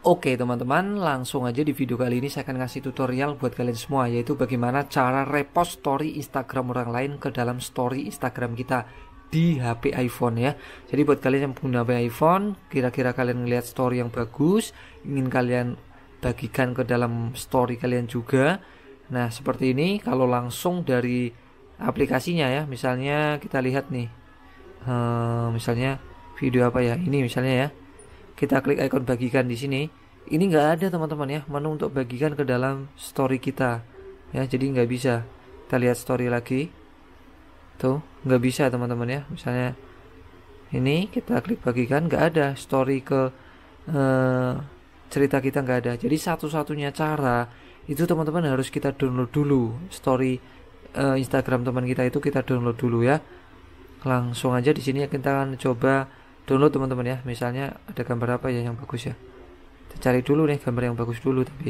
Oke teman-teman, langsung aja di video kali ini saya akan ngasih tutorial buat kalian semua, yaitu bagaimana cara repost story Instagram orang lain ke dalam story Instagram kita di HP iPhone ya. Jadi buat kalian yang pengguna HP iPhone, kira-kira kalian ngeliat story yang bagus, ingin kalian bagikan ke dalam story kalian juga. Nah seperti ini, kalau langsung dari aplikasinya ya, misalnya kita lihat nih, misalnya video apa ya, ini misalnya ya. Kita klik ikon bagikan di sini. Ini nggak ada teman-teman ya, menu untuk bagikan ke dalam story kita ya, jadi nggak bisa. Kita lihat story lagi, tuh nggak bisa teman-teman ya. Misalnya ini kita klik bagikan, nggak ada story ke cerita kita, nggak ada. Jadi satu-satunya cara itu teman-teman harus kita download dulu story Instagram teman kita, itu kita download dulu ya. Langsung aja di sini kita akan coba download teman-teman ya. Misalnya ada gambar apa ya yang bagus ya, kita cari dulu nih gambar yang bagus dulu, tapi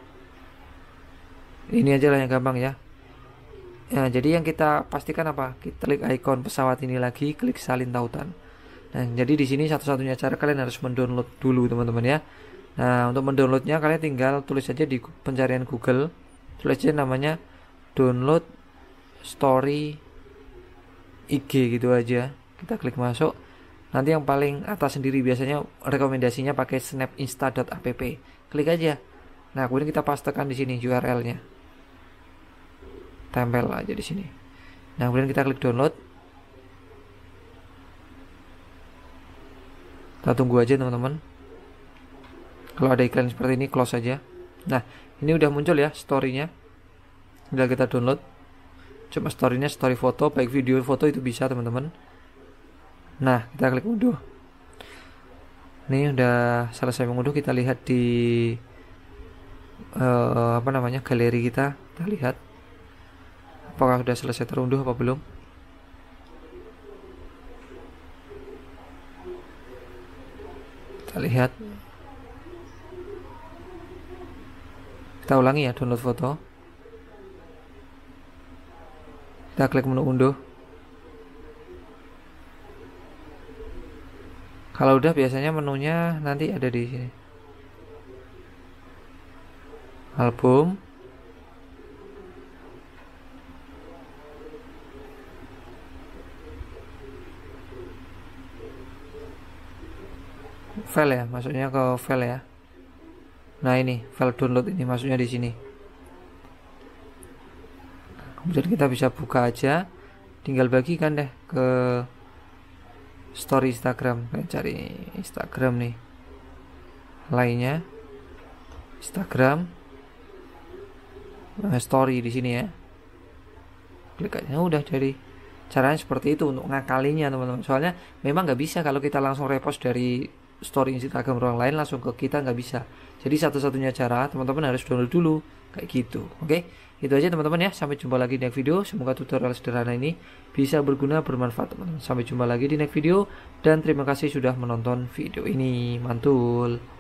ini aja lah yang gampang ya. Nah jadi yang kita pastikan apa, kita klik ikon pesawat ini lagi, klik salin tautan. Nah jadi di sini satu-satunya cara kalian harus mendownload dulu teman-teman ya. Nah untuk mendownloadnya kalian tinggal tulis aja di pencarian Google, tulis aja namanya download story IG gitu aja, kita klik masuk. Nanti yang paling atas sendiri biasanya rekomendasinya pakai snapinsta.app. Klik aja. Nah, kemudian kita pastekan di sini URL-nya. Tempel aja di sini. Nah, kemudian kita klik download. Kita tunggu aja teman-teman. Kalau ada iklan seperti ini, close aja. Nah, ini udah muncul ya story-nya. Tinggal kita download. Cuma story-nya story foto, baik video foto itu bisa teman-teman. Nah kita klik unduh. Ini udah selesai mengunduh. Kita lihat di galeri kita. Kita lihat apakah sudah selesai terunduh apa belum. Kita lihat. Kita ulangi ya, download foto. Kita klik menu unduh. Kalau udah biasanya menunya nanti ada di sini. Album. File ya, masuknya ke file ya. Nah ini file download, ini masuknya di sini. Kemudian kita bisa buka aja, tinggal bagikan deh ke story Instagram. Kayak cari Instagram nih, lainnya Instagram, story di sini ya. Klik aja, udah. Jadi caranya seperti itu untuk ngakalinya teman-teman. Soalnya memang nggak bisa kalau kita langsung repost dari story Instagram orang lain langsung ke kita, nggak bisa. Jadi satu-satunya cara teman-teman harus download dulu kayak gitu. Oke, itu aja teman-teman ya. Sampai jumpa lagi di next video. Semoga tutorial sederhana ini bisa berguna, bermanfaat teman-teman. Sampai jumpa lagi di next video, dan terima kasih sudah menonton video ini. Mantul.